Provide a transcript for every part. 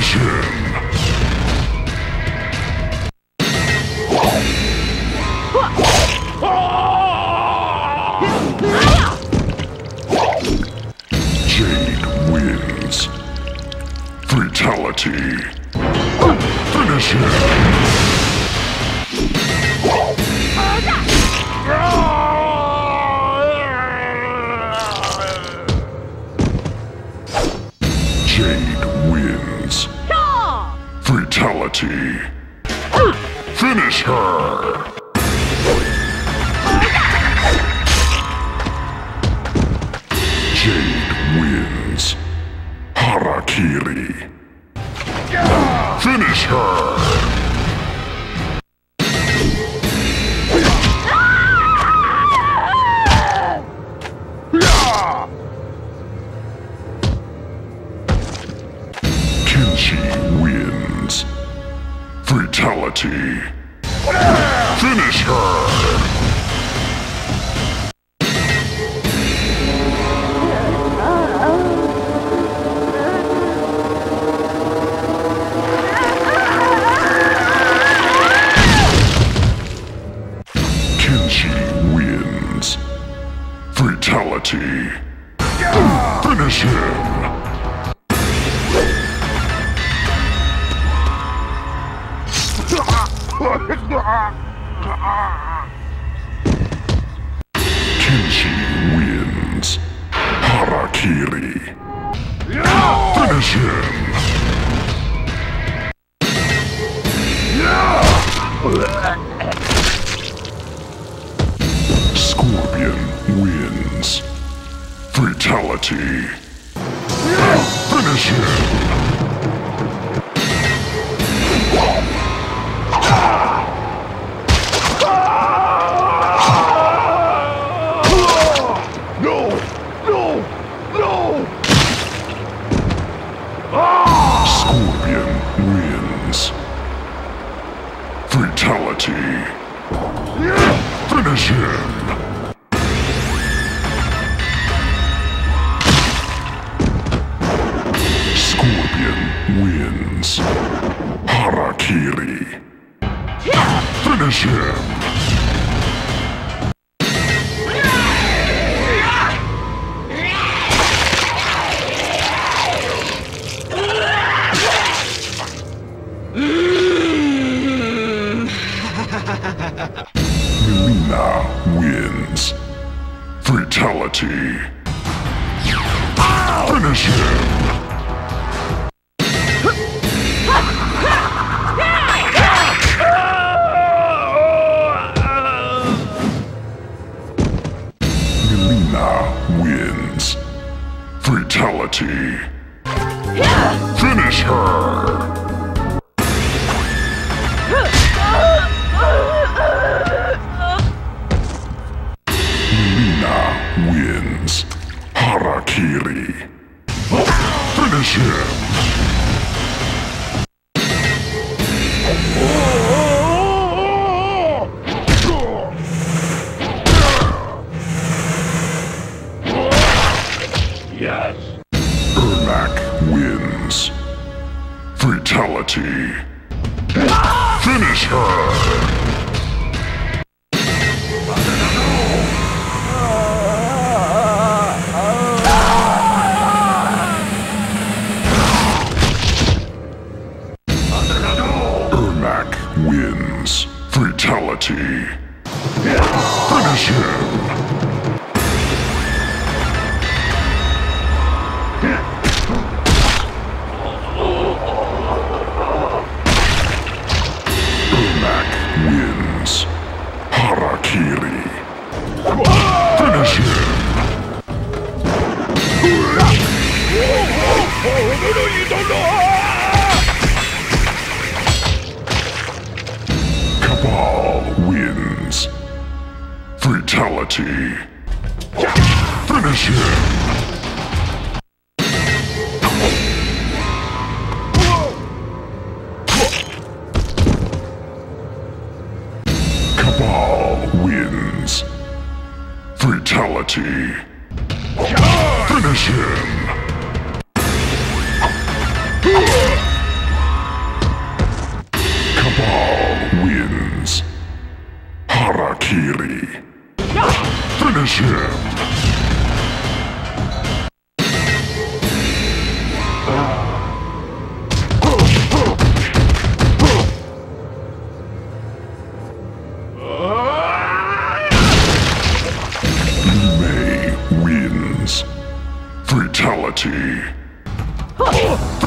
Finish him! Jade wins. Fatality. Finish him! Jade wins. Fatality. Finish her! Jade wins. Harakiri. Finish her! Kenshi wins. Fatality. Finish her! Kenshi wins. Fatality. Finish him! Kenshi wins. Harakiri. Finish him! Scorpion wins. Fatality. Finish him! Scorpion wins. Fatality. Finish him! Scorpion wins. Harakiri. Finish him! Mileena wins. Fatality. Finish him! Mileena wins. Fatality. Finish her! Wins. Harakiri. Finish him! Yes. Ermac wins. Fatality. Finish her! Wins. Fatality. Finish him! Ermac wins. Harakiri. Finish him! No, you don't know! Wins. Fatality. Finish him! Cabal wins. Fatality. Finish him!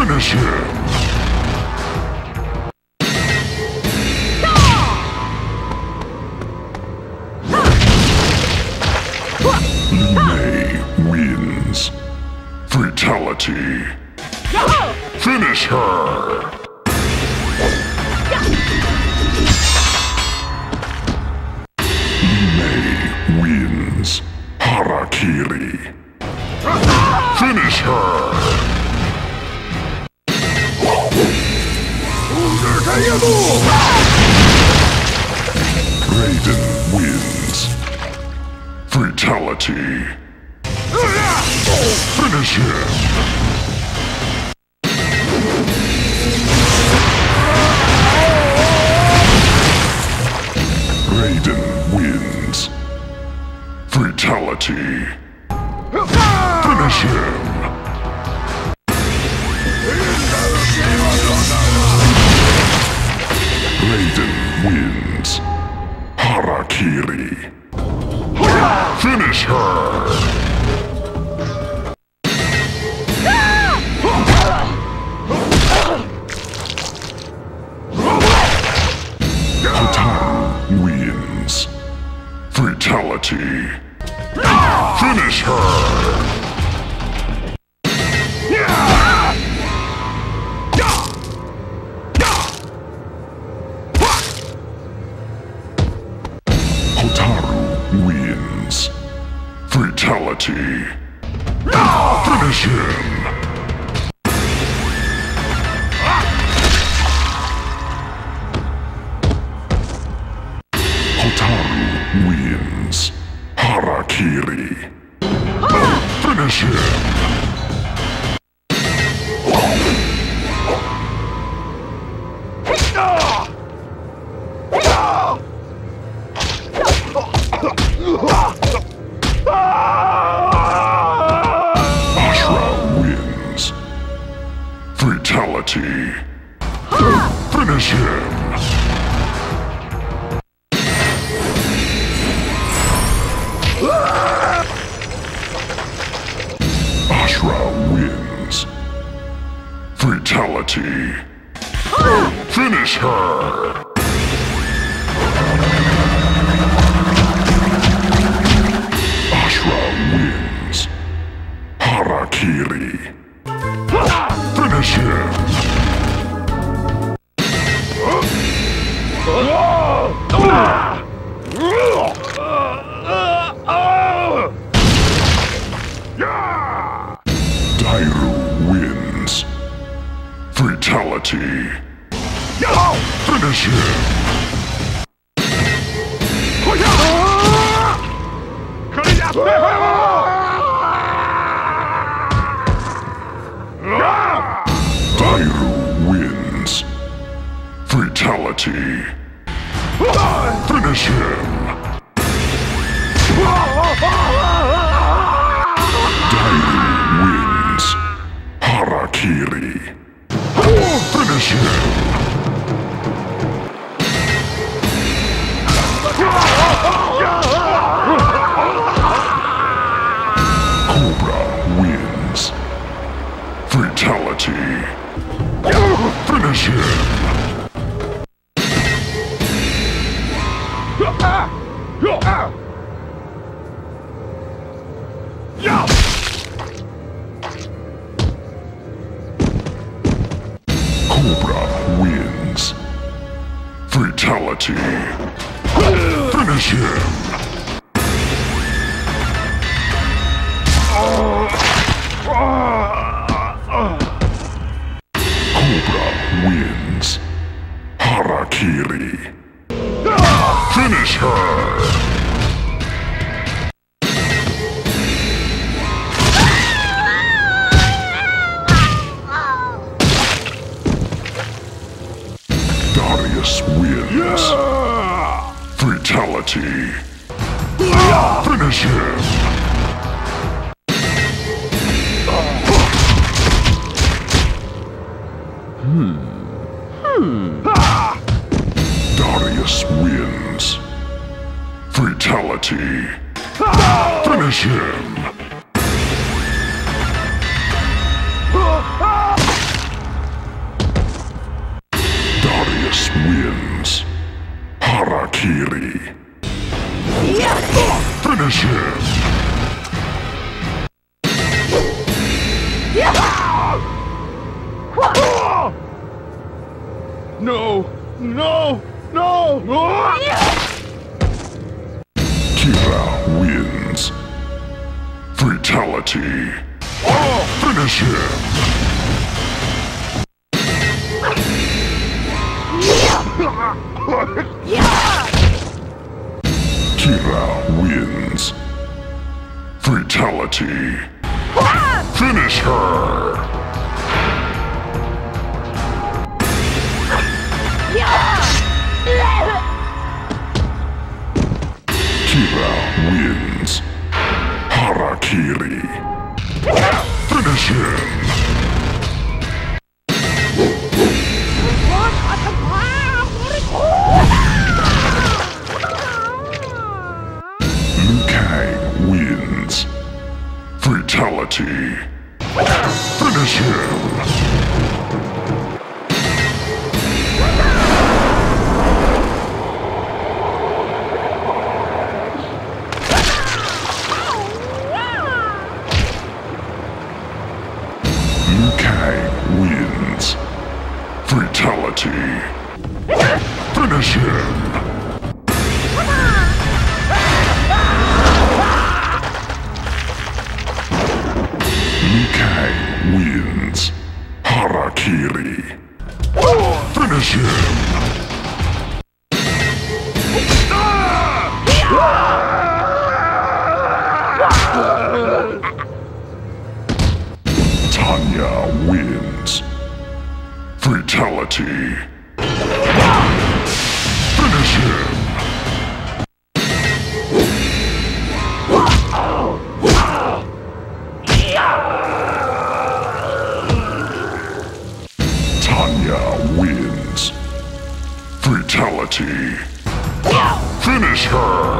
Finish him! Liu Mei wins. Fatality. Finish her! Liu Mei wins. Harakiri. Finish her! Raiden wins. Fatality. Finish him! Raiden wins. Fatality. Finish him! Raiden wins. Harakiri. Finish her! Hotaru wins. Fatality. Finish her! Hotaru wins. Fatality. Finish him! Hotaru wins. Harakiri. Finish him! Ashra wins. Fatality. Finish him! Ashra wins. Fatality. Finish her! Ashra wins. Harakiri. Finish him! Dairu wins. Fatality. Finish him! Dairu wins. Fatality. Finish him! Dairu wins. Harakiri. Finish him! Cobra wins. Fatality. Finish him! Cobra wins. Fatality. Finish him! Cobra wins. Harakiri. Finish her! Darius wins. Fatality. Finish him! Darius wins. Fatality. Finish him! No! No! No! Kira wins. Fatality. Finish him. Kira wins. Fatality. Finish her. Kira wins. Harakiri. Finish him. Liu Kang wins. Fatality. Finish him. Liu Kang wins. Fatality. Finish him. Liu Kang wins. Harakiri. Finish him. Tanya wins. Fatality. Finish him. Tanya wins. Fatality. Finish her.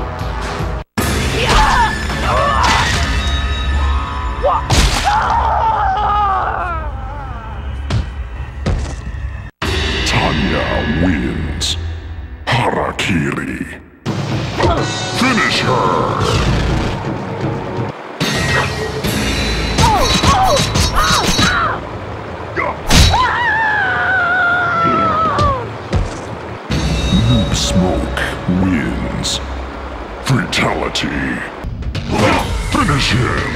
Tanya wins. Harakiri. Finish her. Noob Smoke wins. Fatality. Finish him.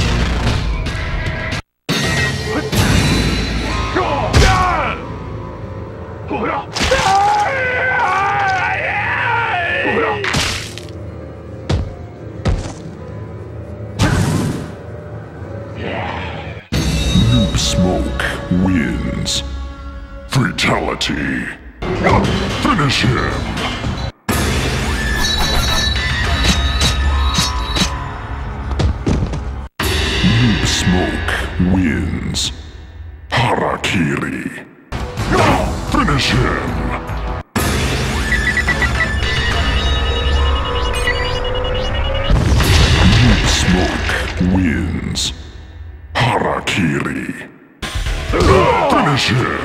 Noob Smoke wins. Fatality. Finish him. Noob Smoke wins. Harakiri. Finish him. Noob Smoke wins. Harakiri. Finish him.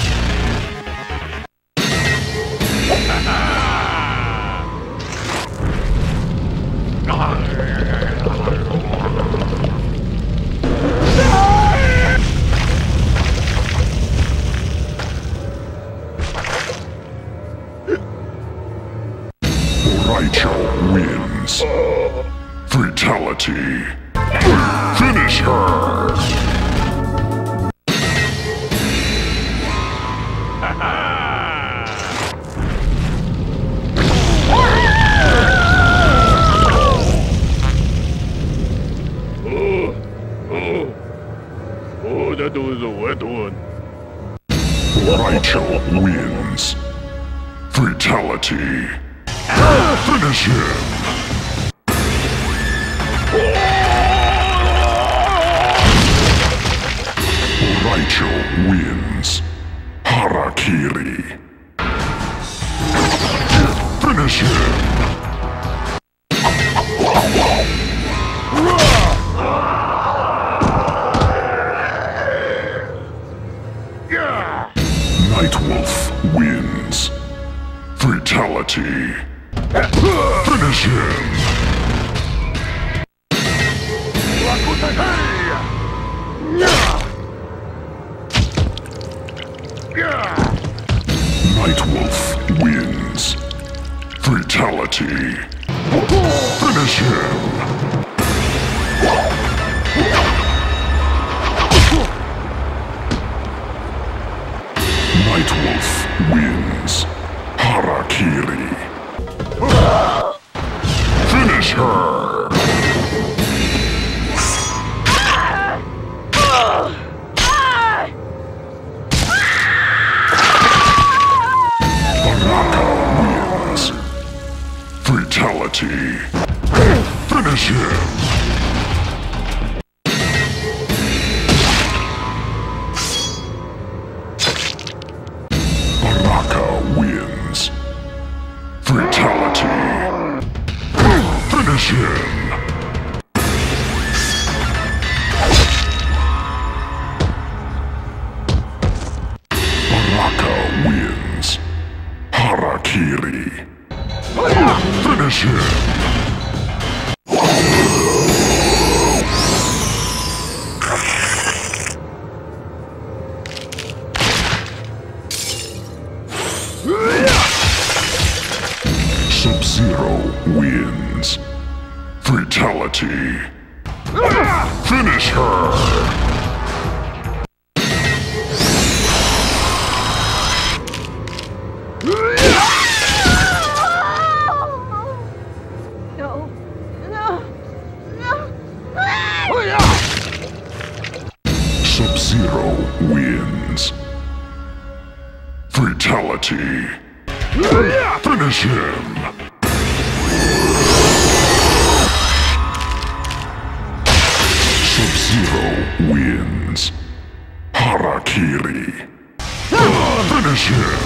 Rachel wins. Fatality. Finish her. Oh, that was a wet one. Rachel wins. Fatality. Finish him. Rachel wins. Harakiri. Finish him. Nightwolf wins. Fatality. Finish him. Nightwolf wins. Fatality. Finish him. Nightwolf wins. Harakiri. Finish her. Baraka wins. Fatality. Finish him. Baraka wins. Fatality. Finish him. Baraka wins. Harakiri. Finish him. Sub-Zero wins. Fatality. Finish her. No. No. No. Sub-Zero wins. Fatality. Finish him. Sub-Zero wins. Harakiri. Finish him.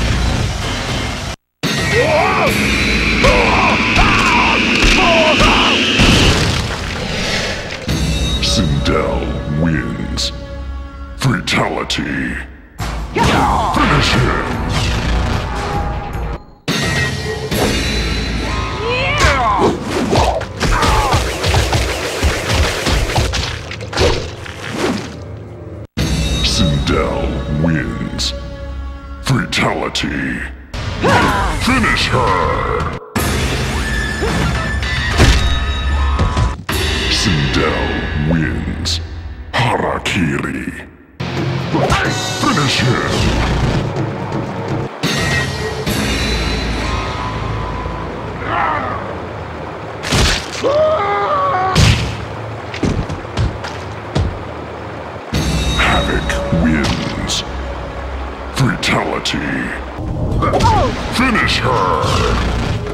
Sindel wins. Fatality. Finish him. Sindel wins. Fatality. Finish her. Sindel wins. Harakiri. Finish him. Havoc wins. Fatality. Finish her.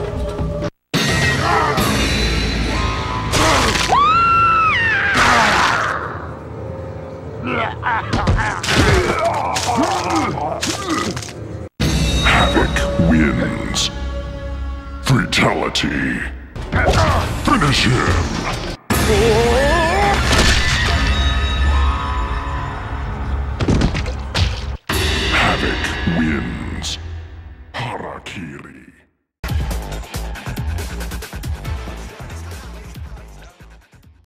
Havoc wins. Fatality. Finish him. Havoc wins. Harakiri.